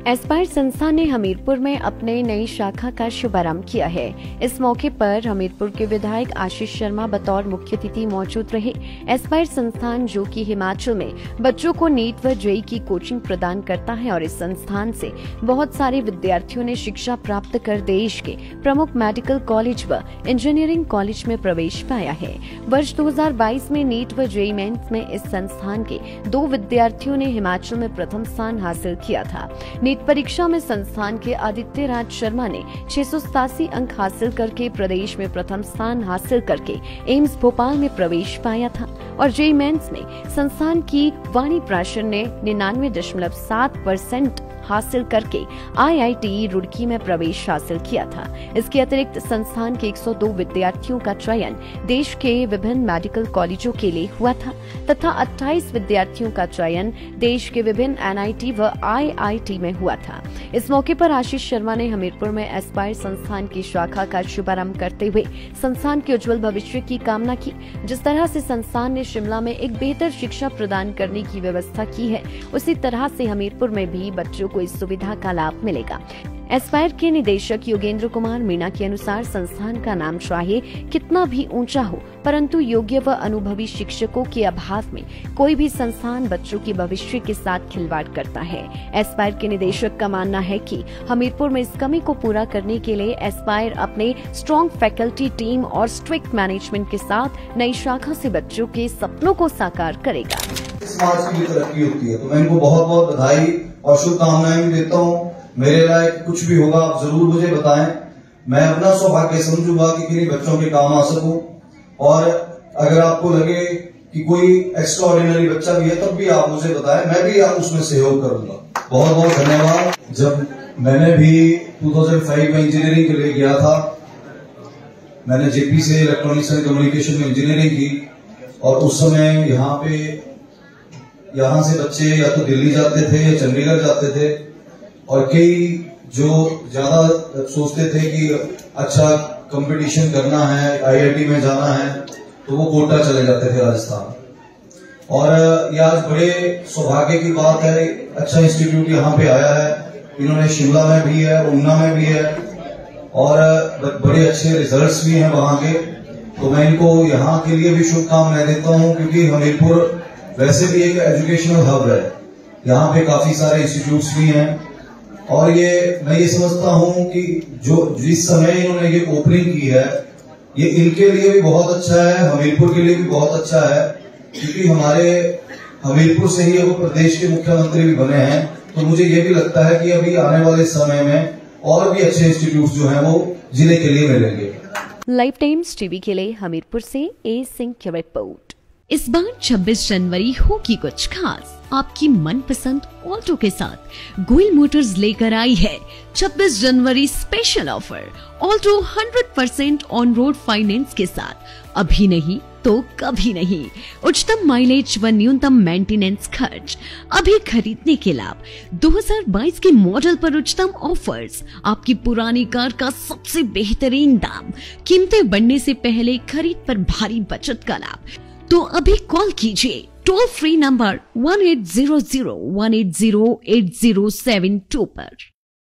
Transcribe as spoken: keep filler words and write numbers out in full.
Aspire संस्थान ने हमीरपुर में अपने नई शाखा का शुभारंभ किया है। इस मौके पर हमीरपुर के विधायक आशीष शर्मा बतौर मुख्य अतिथि मौजूद रहे। एस्पायर संस्थान जो कि हिमाचल में बच्चों को नीट व जेईई की कोचिंग प्रदान करता है और इस संस्थान से बहुत सारे विद्यार्थियों ने शिक्षा प्राप्त कर देश के प्रमुख मेडिकल कॉलेज व इंजीनियरिंग कॉलेज में प्रवेश पाया है। वर्ष दो हज़ार बाईस में नीट व जेईई मेंस में इस संस्थान के दो विद्यार्थियों ने हिमाचल में प्रथम स्थान हासिल किया था। नीट परीक्षा में संस्थान के आदित्य राज शर्मा ने छह सौ सतासी अंक हासिल करके प्रदेश में प्रथम स्थान हासिल करके एम्स भोपाल में प्रवेश पाया था और जेईई मेंस में संस्थान की वाणी प्राशर ने निन्यानवे दशमलव सात परसेंट हासिल करके आईआईटी रुड़की में प्रवेश हासिल किया था। इसके अतिरिक्त संस्थान के एक सौ दो विद्यार्थियों का चयन देश के विभिन्न मेडिकल कॉलेजों के लिए हुआ था तथा अट्ठाईस विद्यार्थियों का चयन देश के विभिन्न एनआईटी व आईआईटी में हुआ था। इस मौके पर आशीष शर्मा ने हमीरपुर में एस्पायर संस्थान की शाखा का शुभारंभ करते हुए संस्थान के उज्जवल भविष्य की कामना की। जिस तरह से संस्थान ने शिमला में एक बेहतर शिक्षा प्रदान करने की व्यवस्था की है, उसी तरह से हमीरपुर में भी बच्चों को इस सुविधा का लाभ मिलेगा। एस्पायर के निदेशक योगेंद्र कुमार मीणा के अनुसार संस्थान का नाम चाहे कितना भी ऊंचा हो, परंतु योग्य व अनुभवी शिक्षकों के अभाव में कोई भी संस्थान बच्चों के भविष्य के साथ खिलवाड़ करता है। एस्पायर के निदेशक का मानना है कि हमीरपुर में इस कमी को पूरा करने के लिए एस्पायर अपने स्ट्रॉन्ग फैकल्टी टीम और स्ट्रिक्ट मैनेजमेंट के साथ नई शाखा से बच्चों के सपनों को साकार करेगा। समाज की तरक्की होती है, तो मैं इनको बहुत बहुत बधाई और शुभकामनाएं देता हूँ। मेरे लायक कुछ भी होगा आप जरूर मुझे बताएं। मैं अपना सौभाग्य समझूंगा कि किन्हीं बच्चों के काम आ सकूं, और अगर आपको लगे कि कोई एक्स्ट्रा ऑर्डिनरी बच्चा भी है तब भी आप मुझे बताएं, मैं भी आप उसमें सहयोग करूंगा। बहुत बहुत धन्यवाद। जब मैंने भी दो हज़ार पाँच में इंजीनियरिंग के लिए गया था, मैंने जेपी से इलेक्ट्रॉनिक्स एंड कम्युनिकेशन में इंजीनियरिंग की, और उस समय यहाँ पे यहाँ से बच्चे या तो दिल्ली जाते थे या चंडीगढ़ जाते थे, और कई जो ज्यादा सोचते थे कि अच्छा कंपटीशन करना है, आईआईटी में जाना है, तो वो कोटा चले जाते थे राजस्थान। और ये आज बड़े सौभाग्य की बात है, अच्छा इंस्टीट्यूट यहाँ पे आया है। इन्होंने शिमला में भी है, ऊना में भी है, और बड़े अच्छे रिजल्ट्स भी हैं वहां के। तो मैं इनको यहाँ के लिए भी शुभकामनाएं देता हूँ, क्योंकि हमीरपुर वैसे भी एक एजुकेशनल हब है। यहाँ पे काफी सारे इंस्टीट्यूट्स भी हैं, और ये मैं ये समझता हूँ कि जो जिस समय इन्होंने ये ओपनिंग की है, ये इनके लिए भी बहुत अच्छा है, हमीरपुर के लिए भी बहुत अच्छा है, क्योंकि हमारे हमीरपुर से ही वो प्रदेश के मुख्यमंत्री भी बने हैं। तो मुझे ये भी लगता है कि अभी आने वाले समय में और भी अच्छे इंस्टीट्यूट जो है वो जिले के लिए मिलेंगे। लाइव टाइम्स टीवी के लिए हमीरपुर से ए सिंह की रिपोर्ट। इस बार छब्बीस जनवरी होगी कुछ खास। आपकी मनपसंद ऑल्टो के साथ गोयल मोटर्स लेकर आई है छब्बीस जनवरी स्पेशल ऑफर। ऑल्टो सौ परसेंट ऑन रोड फाइनेंस के साथ, अभी नहीं तो कभी नहीं। उच्चतम माइलेज व न्यूनतम मेंटेनेंस खर्च, अभी खरीदने के लाभ। दो हज़ार बाईस के मॉडल पर उच्चतम ऑफर्स, आपकी पुरानी कार का सबसे बेहतरीन दाम, कीमतें बढ़ने से पहले खरीद पर भारी बचत का लाभ। तो अभी कॉल कीजिए toll free number one eight zero zero one eight zero eight zero seven two पर।